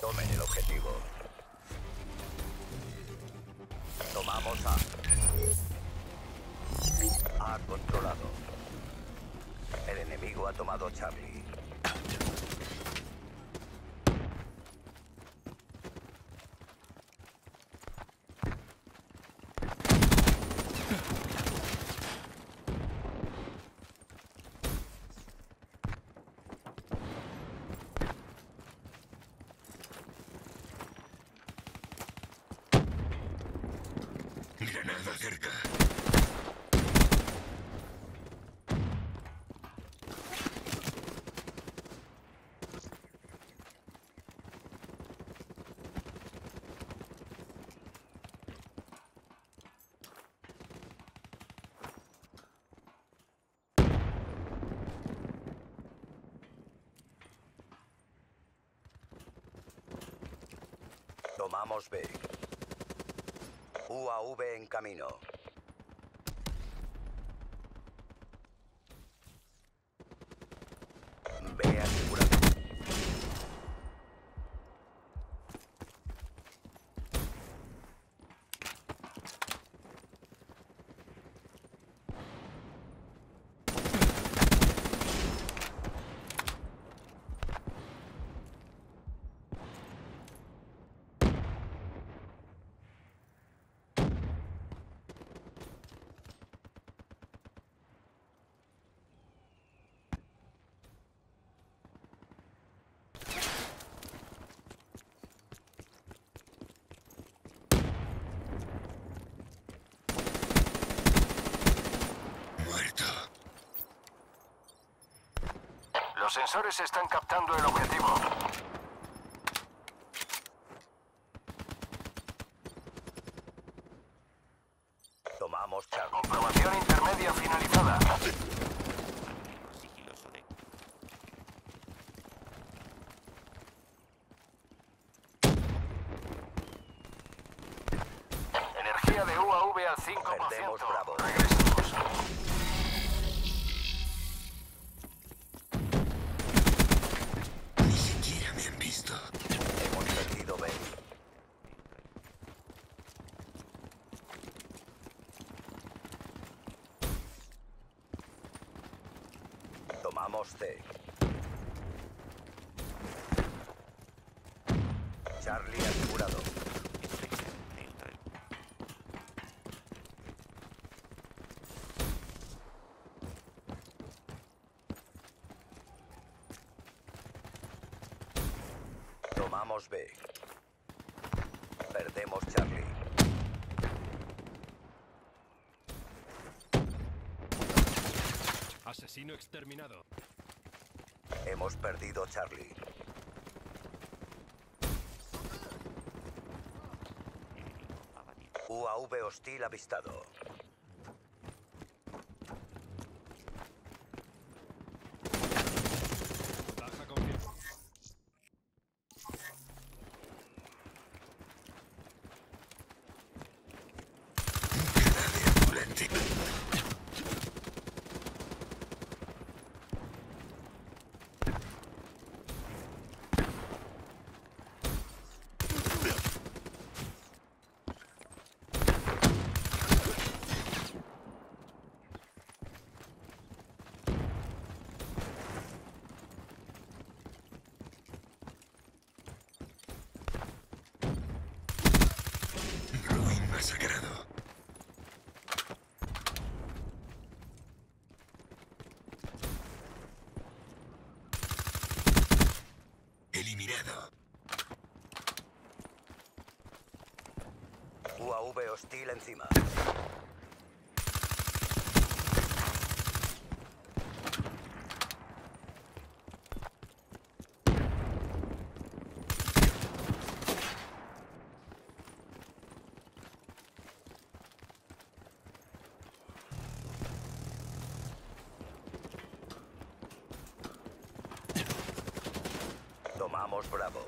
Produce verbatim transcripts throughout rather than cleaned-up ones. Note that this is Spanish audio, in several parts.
Tomen el objetivo. Tomamos A. A controlado. El enemigo ha tomado Charlie. Granada cerca. Tomamos B. U A V en camino. B asegurado. Muerto. Los sensores están captando el objetivo. Tomamos Charlie. Comprobación intermedia finalizada. Sigiloso de... Energía de U A V al cinco por ciento. Perdemos Bravo. Regresamos. Ni siquiera me han visto. Hemos perdido B. Tomamos C. Charlie asegurado. Neutral. Tomamos B. Perdemos Charlie. Asesino exterminado. Hemos perdido Charlie. Enemigo abatido. U A V hostil avistado. Baja confianza. Cadáver ambulante. Ruin masacrado. Eliminado. U A V hostil encima. Tomamos Bravo.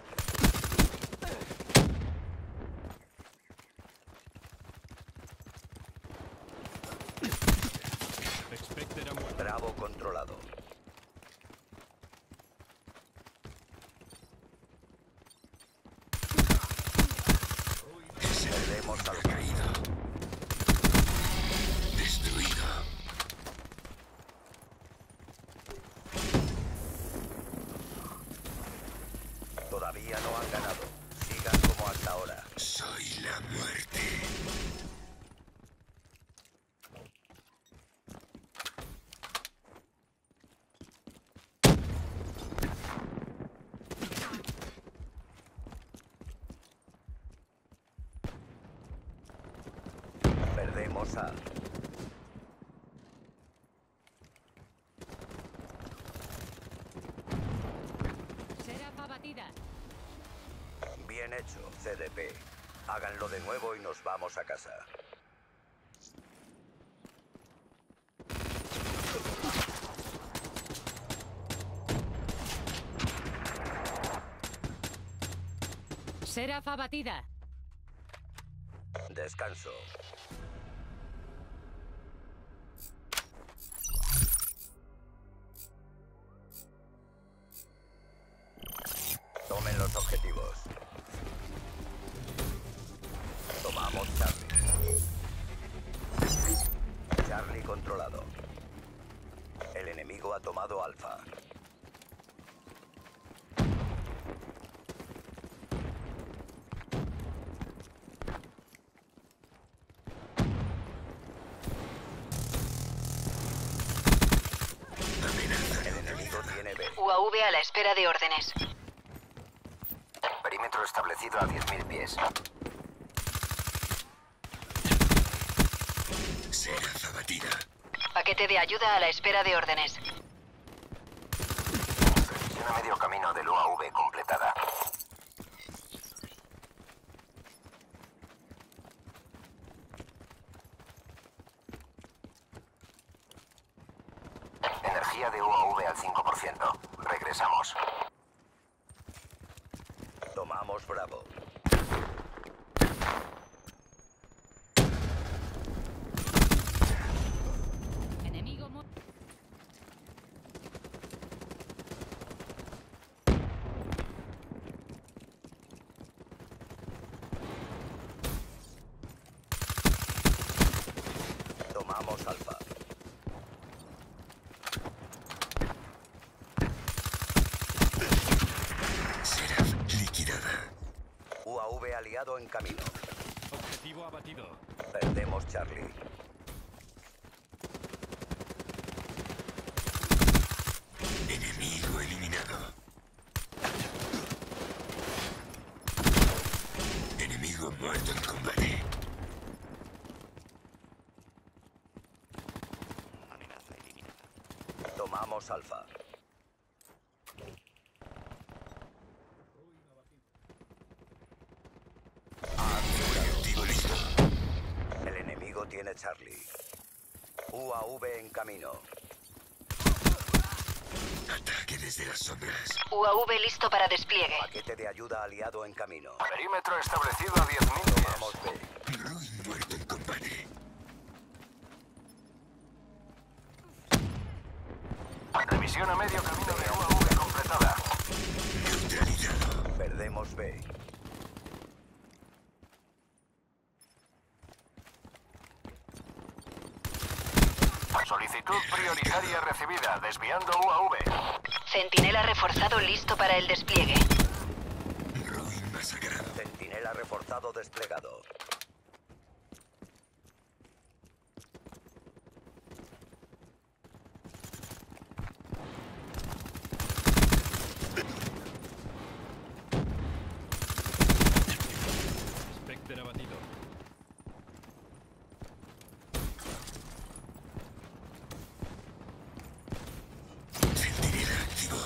Expected a muerte. Bravo controlado. Todavía no han ganado. Sigan como hasta ahora. Soy la muerte. Perdemos a... Seraph abatida. Bien hecho, C D P. Háganlo de nuevo y nos vamos a casa. Seraph abatida. Descanso. Tomen los objetivos. Tomamos Charlie. Charlie controlado. El enemigo ha tomado Alfa. El enemigo tiene B. U A V a la espera de órdenes. Perímetro establecido a diez mil pies. Seraph abatida. Paquete de ayuda a la espera de órdenes. Revisión a medio camino del U A V completada. Energía de U A V al cinco por ciento. Regresamos. Tomamos Bravo. Enemigo mu- Tomamos Alfa. Seraph liquidada. U A V aliado en camino. Objetivo abatido. Perdemos Charlie. Enemigo eliminado. Enemigo muerto en combate. Amenaza eliminada. Tomamos Alfa. Objetivo listo. El enemigo tiene Charlie. U A V en camino. Ataque desde las sombras. U A V listo para despliegue. Paquete de ayuda aliado en camino. Perímetro establecido a diez mil pies. Tomamos B. Ruin muerto en combate. Revisión a medio camino de U A V completada. Neutralizado. Perdemos B. Solicitud prioritaria recibida. Desviando U A V. Centinela reforzado listo para el despliegue. Ruin masacrado. Centinela reforzado desplegado. Spectre abatido. Centinela activo.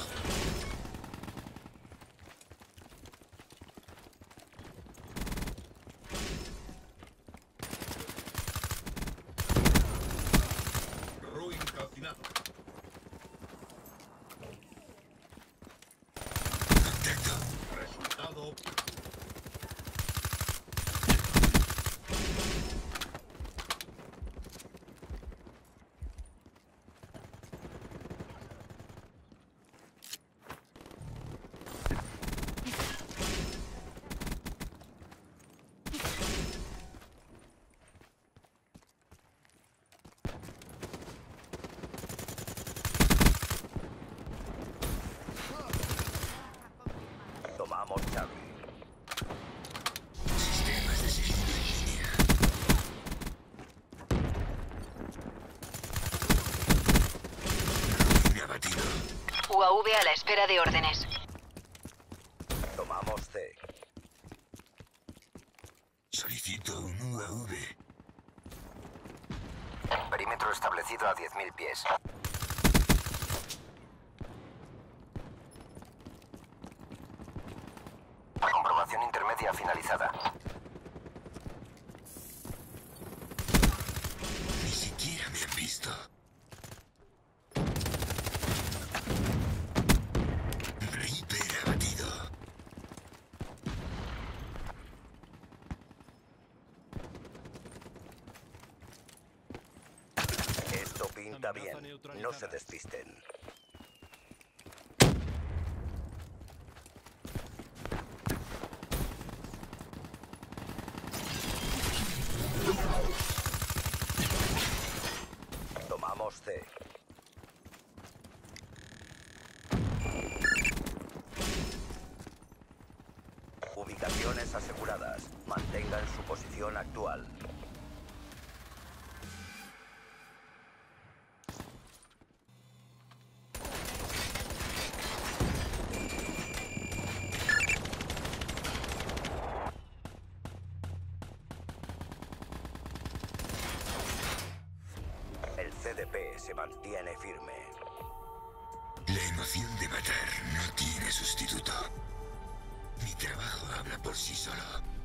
U A V a la espera de órdenes. Tomamos C. Solicito un U A V. Perímetro establecido a diez mil pies. Comprobación intermedia finalizada. Ni siquiera me han visto. Reaper abatido. Esto pinta Amenaza bien. No neutralizada. se despisten. Tomamos C. Ubicaciones aseguradas. Mantengan su posición actual. El C D P se mantiene firme. La emoción de matar no tiene sustituto. Mi trabajo habla por sí solo.